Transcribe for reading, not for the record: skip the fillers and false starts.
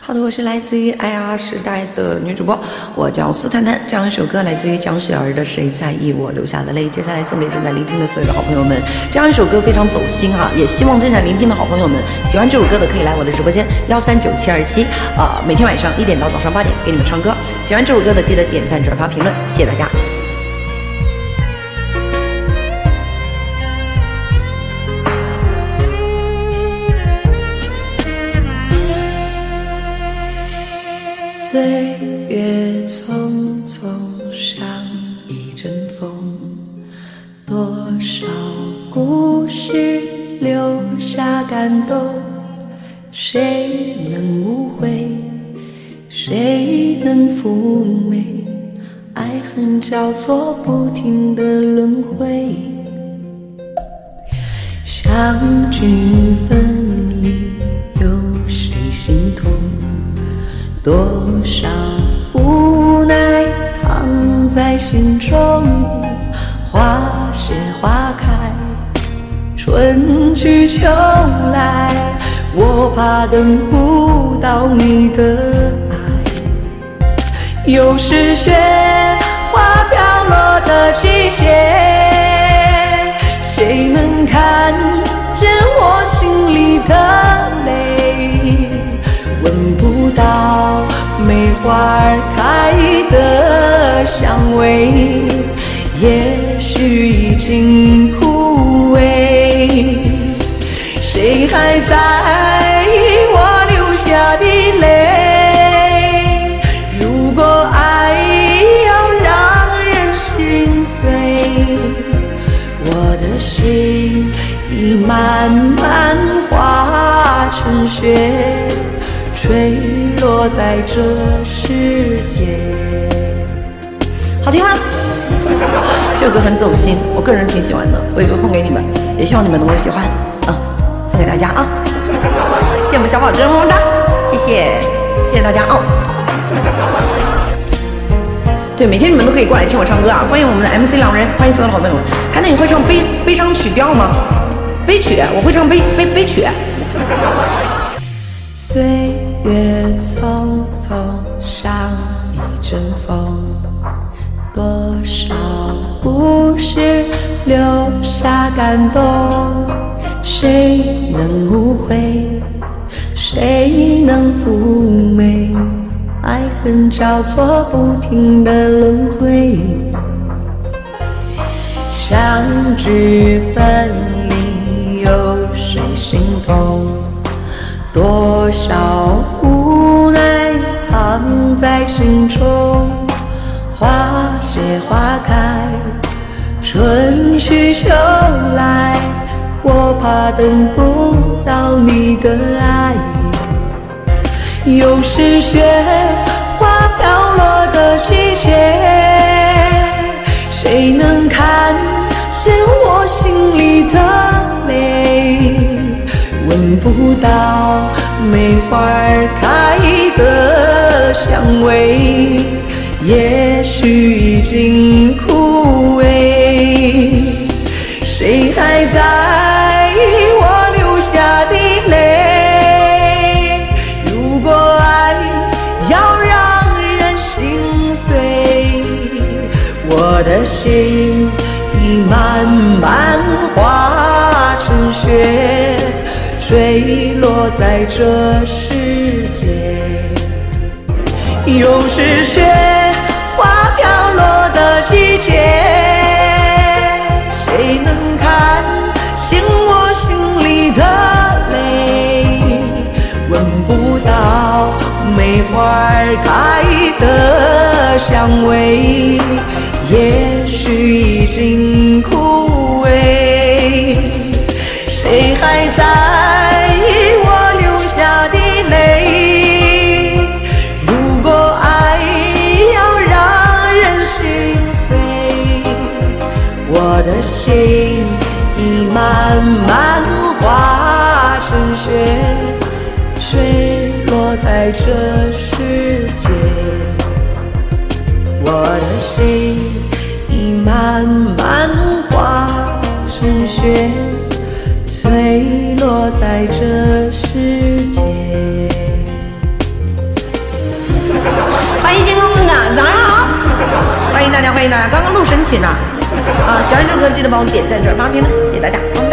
好的，我是来自于IR 时代的女主播，我叫苏谈谈。这样一首歌来自于蒋雪儿的《谁在意我流下的泪》，接下来送给正在聆听的所有的好朋友们。这样一首歌非常走心哈，也希望正在聆听的好朋友们喜欢这首歌的可以来我的直播间139727，每天晚上1点到早上8点给你们唱歌。喜欢这首歌的记得点赞、转发、评论，谢谢大家。 岁月匆匆，像一阵风，多少故事留下感动，谁能无悔，谁能妩媚，爱恨交错，不停的轮回，相聚分离，有谁心痛，多少无奈藏在心中，花谢花开，春去秋来，我怕等不到你的爱。又是雪花飘落的季节，谁能看见我心里的泪？闻不到梅花开的香味，也许已经枯萎。谁还在意我流下的泪？如果爱要让人心碎，我的心已慢慢化成雪，坠落在这世界。 好听吗？这首歌很走心，我个人挺喜欢的，所以就送给你们，也希望你们能够喜欢送给大家啊！谢谢我们小宝珍，么么哒，谢谢，谢谢大家啊！对，每天你们都可以过来听我唱歌啊！欢迎我们的 MC 狼人，欢迎所有的好朋友们。谈谈你会唱悲伤曲调吗？悲曲，我会唱悲曲。 岁月匆匆，像一阵风，多少故事留下感动，谁能无悔，谁能妩媚，爱恨交错，不停的轮回，相聚分离，有谁心痛，多少无奈藏在心中，花谢花开，春去秋来，我怕等不到你的爱。又是雪花飘落的季节，谁能看见我心里的泪？闻不到梅花开的香味，也许已经枯萎。谁还在意我流下的泪？如果爱要让人心碎，我的心已慢慢化成雪，坠落在这世界。又是雪花飘落的季节，谁能看见我心里的泪？闻不到梅花开的香味，也许已经枯萎。谁还在意我流下的泪？如果爱要让人心碎，我的心已慢慢化成雪，坠落在这世界。我的心已慢慢化成雪，坠落在这世界。 大家，欢迎大家！刚刚录神曲呢，喜欢这首歌记得帮我点赞、转发、评论，谢谢大家。